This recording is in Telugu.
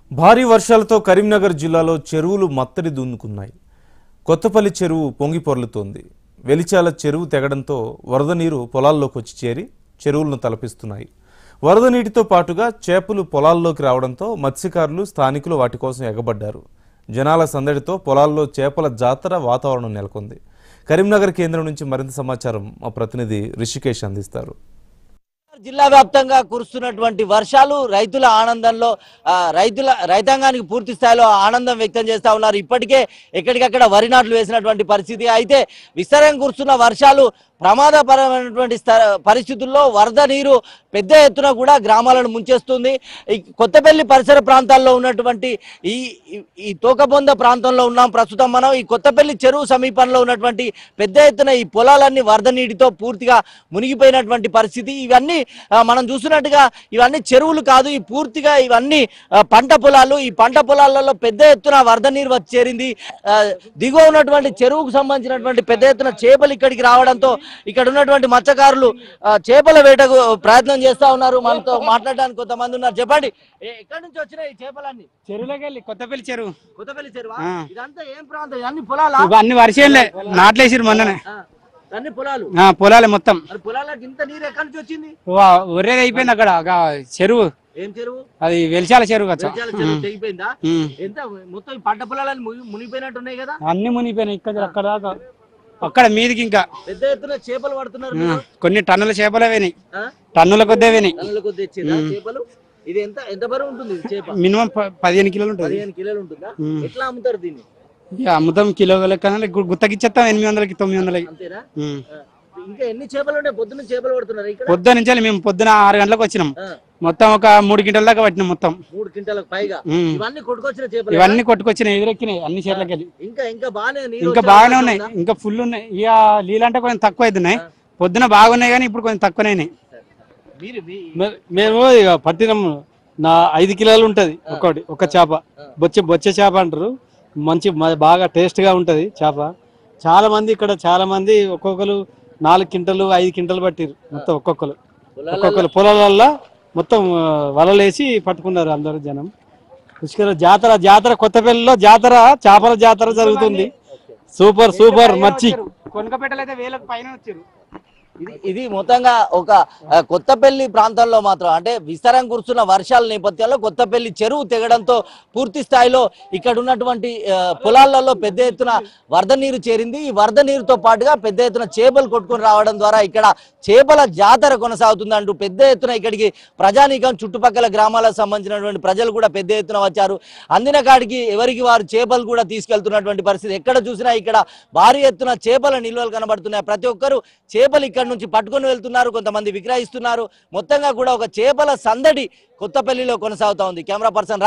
భారీ వర్షాలతో కరీంనగర్ జిల్లాలో చెరువులు మత్తడి దున్నుకున్నాయి. కొత్తపల్లి చెరువు పొంగి పొర్లుతోంది. వెలిచాల చెరువు తెగడంతో వరద నీరు పొలాల్లోకి వచ్చి చేరి చెరువులను తలపిస్తున్నాయి. వరద నీటితో పాటుగా చేపలు పొలాల్లోకి రావడంతో మత్స్యకారులు స్థానికులు వాటి కోసం ఎగబడ్డారు. జనాల సందడితో పొలాల్లో చేపల జాతర వాతావరణం నెలకొంది. కరీంనగర్ కేంద్రం నుంచి మరింత సమాచారం మా ప్రతినిధి రిషికేష్ అందిస్తారు. జిల్లా వ్యాప్తంగా కురుస్తున్నటువంటి వర్షాలు రైతుల ఆనందంలో రైతాంగానికి పూర్తి స్థాయిలో ఆనందం వ్యక్తం చేస్తా ఉన్నారు. ఇప్పటికే ఎక్కడికక్కడ వరి నాట్లు వేసినటువంటి పరిస్థితి. అయితే విస్తారంగా కురుస్తున్న వర్షాలు ప్రమాదకరమైనటువంటి పరిస్థితుల్లో వరద నీరు పెద్ద ఎత్తున కూడా గ్రామాలను ముంచేస్తుంది. ఈ కొత్తపల్లి పరిసర ప్రాంతాల్లో ఉన్నటువంటి ఈ తోకబొంద ప్రాంతంలో ఉన్నాం ప్రస్తుతం మనం. ఈ కొత్తపల్లి చెరువు సమీపంలో ఉన్నటువంటి పెద్ద ఎత్తున ఈ పొలాలన్నీ వరద నీటితో పూర్తిగా మునిగిపోయినటువంటి పరిస్థితి. ఇవన్నీ మనం చూసినట్టుగా ఇవన్నీ చెరువులు కాదు, ఈ పూర్తిగా ఇవన్నీ పంట పొలాలు. ఈ పంట పొలాలలో పెద్ద ఎత్తున వరద నీరు వచ్చి చేరింది. దిగువ ఉన్నటువంటి చెరువుకు సంబంధించినటువంటి పెద్ద ఎత్తున చేపలు ఇక్కడికి రావడంతో ఇక్కడ ఉన్నటువంటి మత్స్యకారులు చేపల వేటకు ప్రయత్నం చేస్తా ఉన్నారు. మనతో మాట్లాడడానికి కొంతమంది ఉన్నారు. చెప్పండి, ఎక్కడి నుంచి వచ్చినాయి ఈ చేపలన్నీ? చెరువులోకి వెళ్ళి కొత్తపల్లి చెరువు. కొత్తపల్లి చెరువు ఇదంతా ఏం ప్రాంతం? అన్ని పొలాలు, అన్ని వర్షంలే నాట్లేసారు మొన్ననే. అన్ని పొలాలు, పొలాలే మొత్తం. పొలాలకు ఇంత నీరు ఎక్కడి నుంచి వచ్చింది? ఒర్రేది అయిపోయింది అక్కడ చెరువు. ఏం చెరువు అది వెలిచాల చెరువు కదా. తెగిపోయిందా? ఎంత మొత్తం పంట పొలాలు మునిగిపోయినట్టు ఉన్నాయి కదా? అన్ని మునిగిపోయినాయి. ఇక్కడ అక్కడ దాకా అక్కడ మీదికి ఇంకా పెద్ద ఎత్తున చేపలు పడుతున్నారు. కొన్ని టన్నుల చేపలే పోయినాయి, టన్నుల కొద్దే పోయినాయి. చేపలు ఇది ఎంత బరువు ఉంటుంది? చేప మినిమం 15 కిలోలు ఉంటుంది. 15 కిలోలు ఉంటుందా? ఎట్లా అమ్ముతారు దీన్ని? అమ్ముతాం కిలో లెక్క గుత్తకిచ్చేస్తాం 800కి 900కి. అంతేనా? ఇంకా ఎన్ని చేపలు ఉన్నాయి? పొద్దున్న చేపలు పడుతున్నారు ఇక్కడ? పొద్దున నుంచి మేము పొద్దున 6 గంటలకు వచ్చినాం. మొత్తం ఒక 3 క్వింటాల దాకా పట్టినాం మొత్తం. 3 క్వింటాలకు పైగా. ఇవన్నీ కొట్టుకొచ్చిన చేపలు, ఇవన్నీ కొట్టుకొచ్చినాయి, ఎదురెక్కినాయి అన్ని చేతులకి. ఇంకా బాగానే ఉన్నాయి, ఇంకా ఫుల్ ఉన్నాయి. ఇక నీళ్ళంటే కొంచెం తక్కువ అవుతున్నాయి. పొద్దున బాగున్నాయి కానీ ఇప్పుడు కొంచెం తక్కువనే. మేము ఇక పట్టినం 5 కిలోలు ఉంటది ఒకటి, ఒక చేప. బొచ్చ చేప అంటారు. మంచి బాగా టేస్ట్ గా ఉంటది చేప. చాలా మంది ఇక్కడ ఒక్కొక్కరు 4 క్వింటలు 5 క్వింటలు పట్టిరు మొత్తం. ఒక్కొక్కరు పొలాలల్లో మొత్తం వలలేసి పట్టుకున్నారు అందరు జనం. పుష్కర జాతర కొత్తపల్లిలో చేపల జాతర జరుగుతుంది. సూపర్ మచ్చి కొనకపేటలు అయితే 1000కు పైన వచ్చారు. ఇది మొత్తంగా ఒక కొత్తపల్లి ప్రాంతంలో మాత్రం, అంటే విస్తారం కురుస్తున్న వర్షాల నేపథ్యంలో కొత్తపల్లి చెరువు తెగడంతో పూర్తి స్థాయిలో ఇక్కడ ఉన్నటువంటి పొలాలలో పెద్ద ఎత్తున వరద నీరు చేరింది. ఈ వరద నీరుతో పాటుగా పెద్ద ఎత్తున చేపలు కొట్టుకొని రావడం ద్వారా ఇక్కడ చేపల జాతర కొనసాగుతుంది అంటూ పెద్ద ఎత్తున ఇక్కడికి ప్రజానీకం, చుట్టుపక్కల గ్రామాలకు సంబంధించినటువంటి ప్రజలు కూడా పెద్ద ఎత్తున వచ్చారు. అందిన కాడికి ఎవరికి వారు చేపలు కూడా తీసుకెళ్తున్నటువంటి పరిస్థితి. ఎక్కడ చూసినా ఇక్కడ భారీ ఎత్తున చేపల నిల్వలు కనబడుతున్నాయి. ప్రతి ఒక్కరు చేపలు ఇక్కడ నుంచి పట్టుకొని వెళ్తున్నారు, కొంతమంది విక్రయిస్తున్నారు. మొత్తంగా కూడా ఒక చేపల సందడి కొత్తపల్లిలో కొనసాగుతా ఉంది. Camera person